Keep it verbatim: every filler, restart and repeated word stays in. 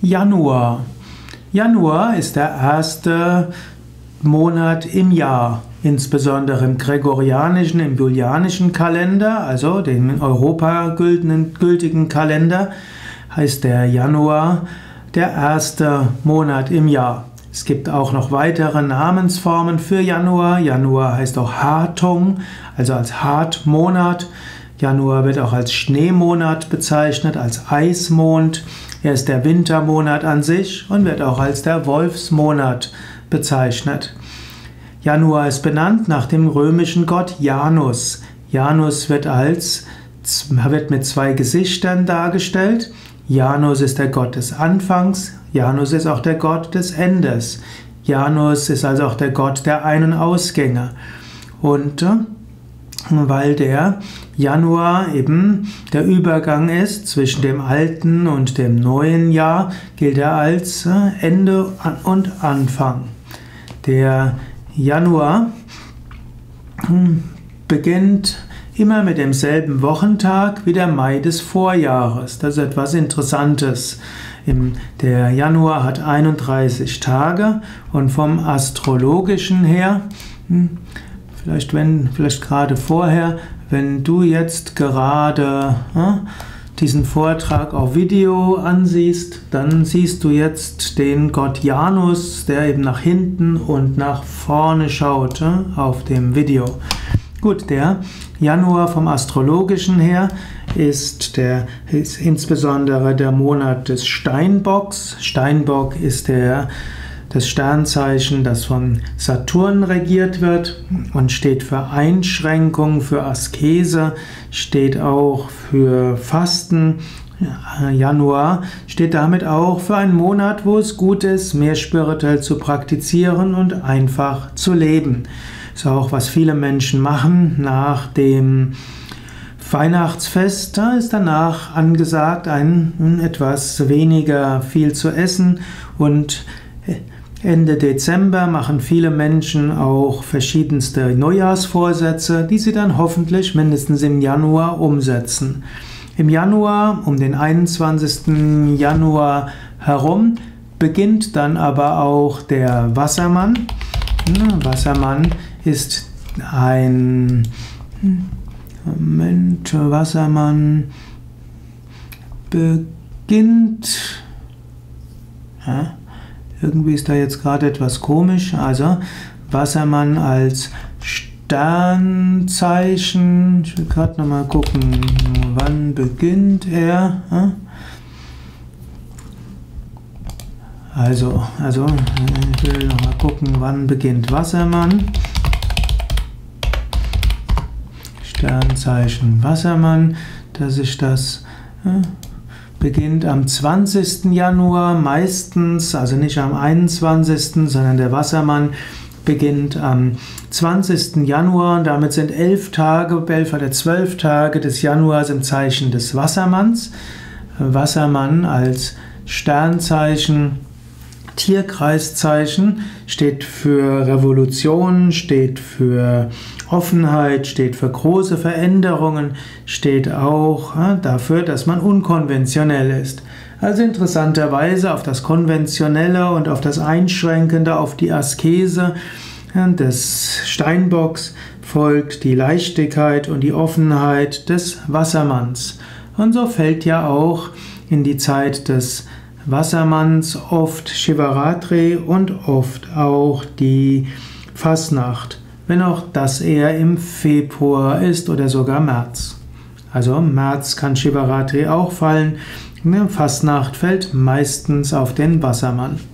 Januar. Januar ist der erste Monat im Jahr, insbesondere im gregorianischen, im julianischen Kalender, also den in Europa gültigen Kalender, heißt der Januar der erste Monat im Jahr. Es gibt auch noch weitere Namensformen für Januar. Januar heißt auch Hartung, also als Hartmonat. Januar wird auch als Schneemonat bezeichnet, als Eismond. Er ist der Wintermonat an sich und wird auch als der Wolfsmonat bezeichnet. Januar ist benannt nach dem römischen Gott Janus. Janus wird als wird mit zwei Gesichtern dargestellt. Janus ist der Gott des Anfangs, Janus ist auch der Gott des Endes. Janus ist also auch der Gott der Ein- und Ausgänge. Und weil der Januar eben der Übergang ist zwischen dem alten und dem neuen Jahr, gilt er als Ende und Anfang. Der Januar beginnt immer mit demselben Wochentag wie der Mai des Vorjahres. Das ist etwas Interessantes. Der Januar hat einunddreißig Tage und vom Astrologischen her, vielleicht, wenn, vielleicht gerade vorher, wenn du jetzt gerade äh, diesen Vortrag auf Video ansiehst, dann siehst du jetzt den Gott Janus, der eben nach hinten und nach vorne schaut äh, auf dem Video. Gut, der Januar vom Astrologischen her ist, der, ist insbesondere der Monat des Steinbocks. Steinbock ist der, das Sternzeichen, das von Saturn regiert wird und steht für Einschränkung, für Askese, steht auch für Fasten. Januar steht damit auch für einen Monat, wo es gut ist, mehr spirituell zu praktizieren und einfach zu leben. Das ist auch, was viele Menschen machen nach dem Weihnachtsfest. Da ist danach angesagt, ein etwas weniger viel zu essen, und Ende Dezember machen viele Menschen auch verschiedenste Neujahrsvorsätze, die sie dann hoffentlich mindestens im Januar umsetzen. Im Januar, um den einundzwanzigsten Januar herum, beginnt dann aber auch der Wassermann. Wassermann ist ein Moment, Wassermann beginnt. Ja, irgendwie ist da jetzt gerade etwas komisch. Also Wassermann als Sternzeichen. Ich will gerade nochmal gucken, wann beginnt er. Also, also ich will nochmal gucken, wann beginnt Wassermann. Sternzeichen Wassermann, dass ich das ja, beginnt am zwanzigsten Januar meistens, also nicht am einundzwanzigsten, sondern der Wassermann beginnt am zwanzigsten Januar, und damit sind elf Tage, elf oder zwölf Tage des Januars im Zeichen des Wassermanns. Wassermann als Sternzeichen, Tierkreiszeichen, steht für Revolution, steht für Offenheit, steht für große Veränderungen, steht auch ja, dafür, dass man unkonventionell ist. Also interessanterweise auf das Konventionelle und auf das Einschränkende, auf die Askese ja, des Steinbocks folgt die Leichtigkeit und die Offenheit des Wassermanns. Und so fällt ja auch in die Zeit des Wassermanns oft Shivaratri und oft auch die Fasnacht, wenn auch das eher im Februar ist oder sogar März. Also im März kann Shivaratri auch fallen, Fasnacht fällt meistens auf den Wassermann.